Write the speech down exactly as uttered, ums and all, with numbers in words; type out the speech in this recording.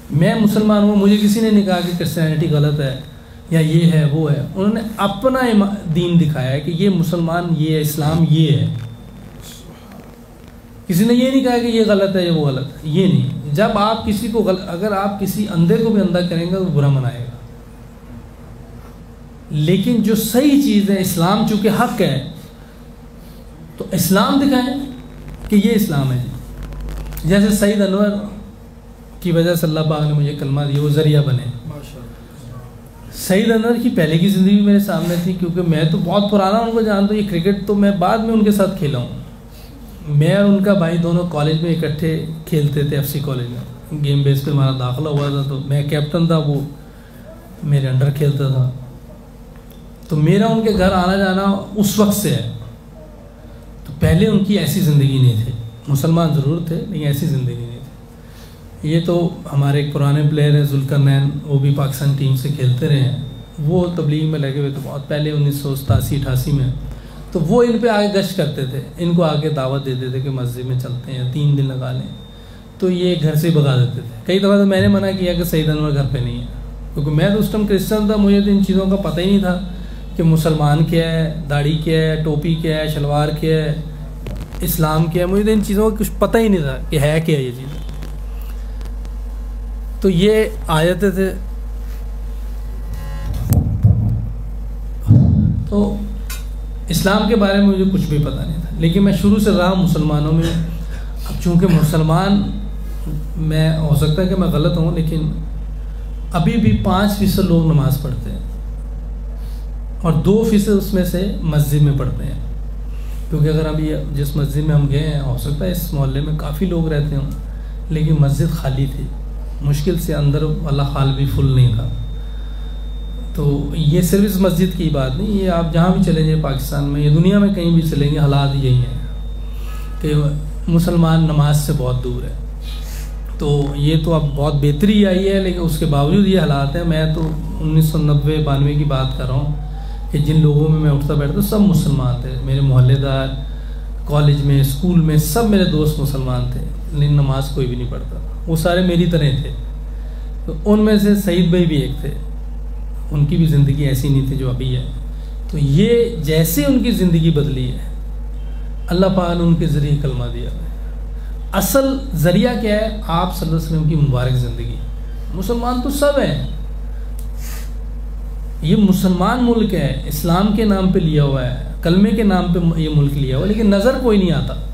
میں مسلمان ہوں، مجھے کسی نے نہیں کہا کہ کرسچینٹی غلط ہے یا یہ ہے وہ ہے، انہوں نے اپنا دین دکھایا ہے کہ یہ مسلمان یہ ہے، اسلام یہ ہے. کسی نے یہ نہیں کہا کہ یہ غلط ہے یا وہ غلط ہے، یہ نہیں. جب آپ کسی کو غلط، اگر آپ کسی اندھے کو بھی اندھا کریں گے تو برا منائے گا، لیکن جو صحیح چیز ہے، اسلام چونکہ حق ہے تو اسلام دکھائیں کہ یہ اسلام ہے. جیسے سعید انور کی وجہ سے اللہ پاک نے مجھے کلمہ دیا، وہ ذریعہ بنے. سعید انور کی پہلے کی زندگی میرے سامنے تھی، کیونکہ میں تو بہت پرانا ان کو جانتا ہوں. یہ کرکٹ تو میں بعد میں ان کے ساتھ کھیلا ہوں. میں اور ان کا بھائی دونوں کالج میں اکٹھے کھیلتے تھے، ایف سی کالج میں. گیم بیس پہ ہمارا داخلہ ہوا تھا، تو میں کیپٹن تھا، وہ میرے انڈر کھیلتا تھا. تو میرا ان کے گھر آنا جانا اس وقت سے ہے. تو پہلے ان کی ایسی زندگی نہیں تھی، مسلمان ضرور تھے لیکن ایسی زندگی نہیں تھی. یہ تو ہمارے ایک پرانے پلیئر ہیں ذوالقرنین، وہ بھی پاکستان ٹیم سے کھیلتے رہے ہیں. وہ تبلیغ میں لگے ہوئے تو بہت پہلے انیس سو ستاسی اٹھاسی میں. تو وہ ان پہ آگے گشت کرتے تھے، ان کو آگے دعوت دیتے تھے کہ مسجد میں چلتے ہیں، تین دن لگا لیں. تو یہ گھر سے بھگا دیتے تھے. کئی دفعہ تو میں نے منع کیا کہ سعید انور گھر پہ نہیں ہے، کیونکہ میں تو اس ٹائم کرسچن تھا، مجھے تو ان چیزوں کا پتہ ہی نہیں تھا کہ مسلمان کیا ہے، داڑھی کیا ہے، ٹوپی کیا ہے، شلوار کیا ہے، اسلام کیا ہے. مجھے تو ان چیزوں کا کچھ پتہ ہی نہیں تھا کہ ہے کیا یہ چیز. تو یہ آیتیں تھے. تو اسلام کے بارے میں مجھے کچھ بھی پتہ نہیں تھا، لیکن میں شروع سے رہا مسلمانوں میں. اب چونکہ مسلمان، میں ہو سکتا ہے کہ میں غلط ہوں، لیکن ابھی بھی پانچ فیصد لوگ نماز پڑھتے ہیں اور دو فیصد اس میں سے مسجد میں پڑھتے ہیں. کیونکہ اگر ابھی جس مسجد میں ہم گئے ہیں، ہو سکتا ہے اس محلے میں کافی لوگ رہتے ہوں، لیکن مسجد خالی تھی، مشکل سے اندر والا خال بھی فل نہیں تھا. تو یہ صرف اس مسجد کی بات نہیں، یہ آپ جہاں بھی چلیں جائیں پاکستان میں، یہ دنیا میں کہیں بھی چلیں گے، حالات یہی ہیں کہ مسلمان نماز سے بہت دور ہے. تو یہ تو اب بہت بہتری آئی ہے، لیکن اس کے باوجود یہ حالات ہیں. میں تو انیس سو نوے بانوے کی بات کر رہا ہوں کہ جن لوگوں میں میں اٹھتا بیٹھتا سب مسلمان تھے. میرے محلے دار، کالج میں، اسکول میں، سب میرے دوست مسلمان تھے، لیکن نماز کوئی بھی نہیں پڑھتا. وہ سارے میری طرح تھے. تو ان میں سے سعید بھائی بھی ایک تھے، ان کی بھی زندگی ایسی نہیں تھی جو ابھی ہے. تو یہ جیسے ان کی زندگی بدلی ہے، اللہ پاک نے ان کے ذریعے کلمہ دیا ہے. اصل ذریعہ کیا ہے؟ آپ صلی اللہ علیہ وسلم کی مبارک زندگی. مسلمان تو سب ہیں، یہ مسلمان ملک ہے، اسلام کے نام پہ لیا ہوا ہے، کلمے کے نام پہ یہ ملک لیا ہوا ہے، لیکن نظر کوئی نہیں آتا.